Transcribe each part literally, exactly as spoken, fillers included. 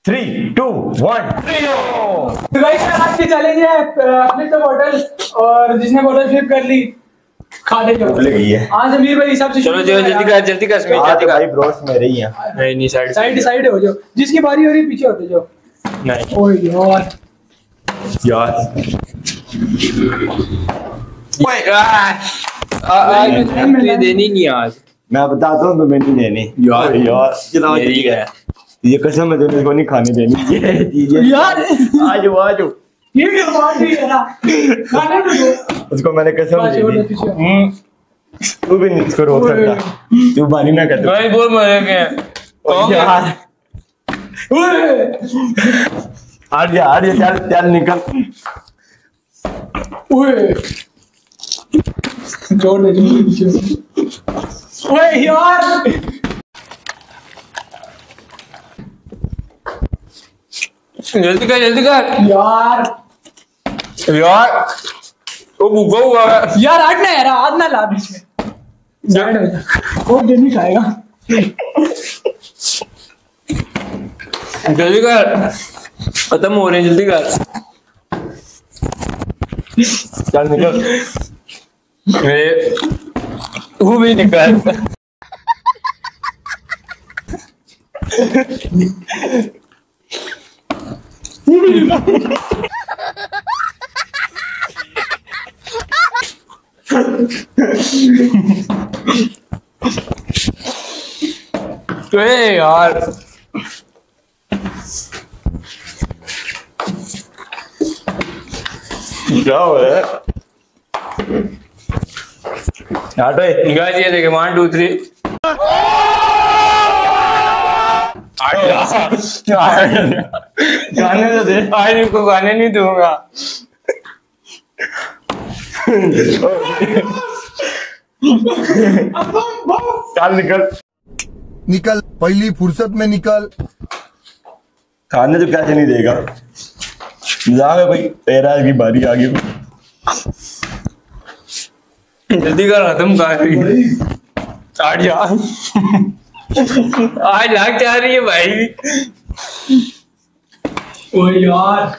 Three two one तो guys आज के चैलेंज है फ्लिप द बॉटल और जिसने बॉटल फ्लिप कर ली खाने को भूल गई है। आज अमीर भाई हिसाब से चलो जल्दी कर जल्दी कर स्मिथ जल्दी कर भाई ब्रोस मेरे ही हैं। नहीं नहीं साइड साइड साइड हो जाओ, जिसकी बारी हो रही पीछे होते जाओ। नहीं ओए यार यार ओए आज मैं देनी नहीं आज। मैं बताता हूँ तुम्हें नहीं देनी यार यार चलो ठीक है ये कसम है तुम्हें इसको नहीं खाने देनी ये दीजिए यार आज आज ये क्या बात है यार खाने दो उसको मैंने कसम दी थी। तू भी नहीं इसको रोक सकता, तू बानी ना कर। भाई बहुत मजे के यार आज यार ये चल चल निकल ओए जोड़ दे जोड़ ओए यार जल्दी कर जल्दी कर यार यार वो भूखा हुआ है यार हट ना यार हाथ ना ला बीच में साइड हो जा वो नहीं खाएगा। जल्दी कर खत्म हो रहे हैं जल्दी कर चल निकल मेरे वो भी निकल यार क्या हो रहा है हटो गाइस ये देखे वन टू थ्री गाने तो दे आज इनको गाने नहीं दूंगा। चल निकल निकल पहली फुर्सत में निकल। खाने तो कैसे नहीं देगा जाओ भाई तेरा की बारी आ गई। जल्दी कर खत्म कर आठ यार आज लाग जा रही है भाई। ओए यार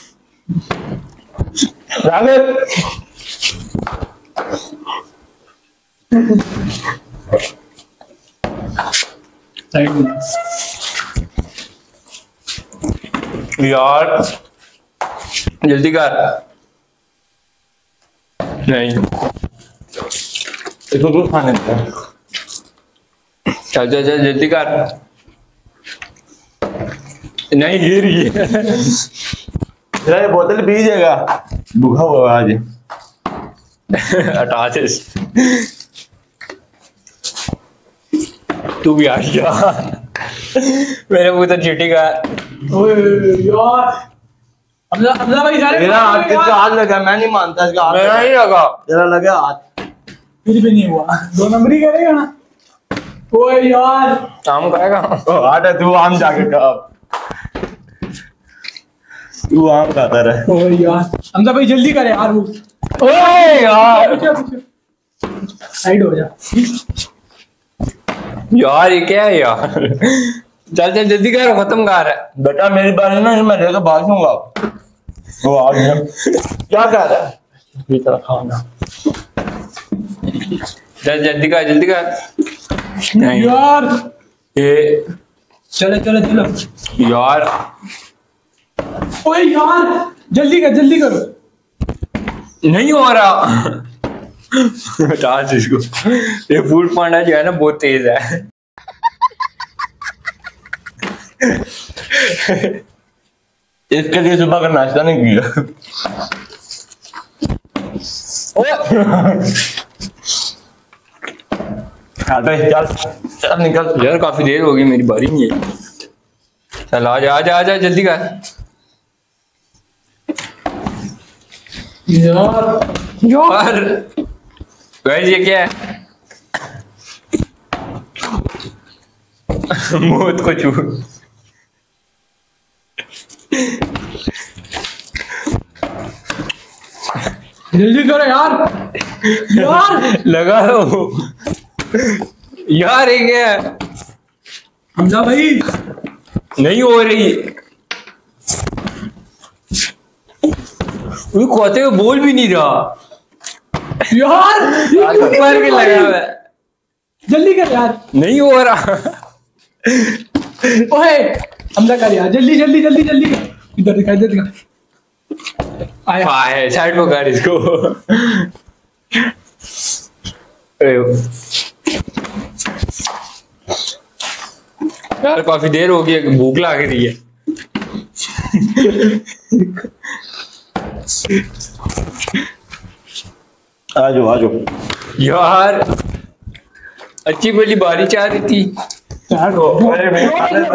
यार जल्दी कर नहीं इसको तो खाने दे चल चल चल जल्दी कर नहीं गिर रही है ये बोतल पी जाएगा भूखा हुआ आज हटा से तू भी आ गया मेरे मुंह तो चीटी का। ओए यार हमजा हमजा भाई सारे मेरा हाथ किसका हाथ लगा मैं नहीं मानता इसका हाथ मेरा नहीं लगा तेरा लगा हाथ फिर भी नहीं हुआ दो नंबर ही करेगा ना। ओए यार आम खाएगा ओ आटा तू आम जाके खा तू आम खाता रहे। ओए यार हमजा भाई जल्दी करे यार वो ओए यार साइड हो जा यार ये क्या है यार चल चल जल्दी कर खत्म कर बेटा मेरी बारी ना मैं लेकर भागूंगा। वो आ गया क्या कर रहा है इतना खाना चल जल्दी कर जल्दी कर नहीं यार ये चलो चलो चलो यार ओए यार जल्दी कर जल्दी करो नहीं हो रहा हटा इसको ये फूड पांडा जो है ना बहुत तेज है इसके लिए सुबह का नाश्ता नहीं किया। चल चल निकल यार काफी देर हो गई मेरी बारी नहीं है। चल आजा आजा आजा जल्दी कर यार यार गाइस ये क्या है मौत को छू जल्दी करो यार यार लगा रहा यार ये क्या है हमजा भाई नहीं हो रही। वो खोते को बोल भी नहीं रहा यार ऊपर के लगा हुआ है। जल्दी कर यार। नहीं हो रहा। ओए हमजा कर यार, जल्दी जल्दी जल्दी जल्दी कर। इधर दिखा इधर दिखा। आया आया साइड को कर इसको। यार काफी देर हो गई, भूख लग रही है। आ जाओ आ जाओ यार अच्छी बड़ी बारी चाह रही थी। अरे मैं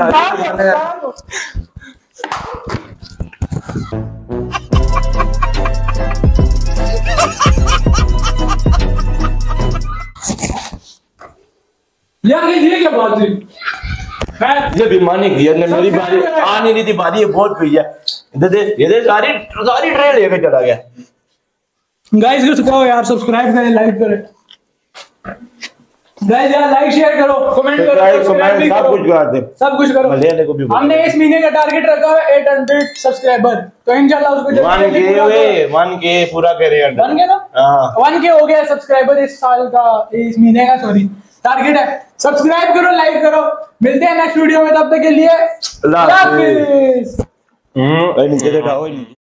यार ये क्या बात हुई? ये बेईमानी की है, मेरी बारी आ नहीं रही थी, बारी ये बहुत हुई है। इधर दे, ये दे, सारी सारी ट्रे लेके चला गया। गाइस को सिखाओ यार, सब्सक्राइब करें, लाइक करें। गाइस यार लाइक शेयर करो, कमेंट करो, सब्सक्राइब भी सब करो, कुछ कर दे, सब कुछ करो। मलयाले को भी बोल। हमने इस महीने का टारगेट रखा है आठ सौ सब्सक्राइबर, तो इंशाल्लाह उसको जल्दी वन जल्दी के पूरा वे करो। वन के पूरा करे अंडर वन के ना हां वन के हो गया सब्सक्राइबर इस साल का, इस महीने का सॉरी टारगेट है। सब्सक्राइब करो, लाइक करो। मिलते हैं नेक्स्ट वीडियो में, तब तक के लिए अल्लाह हाफिज़। हम्म नीचे से उठाओ।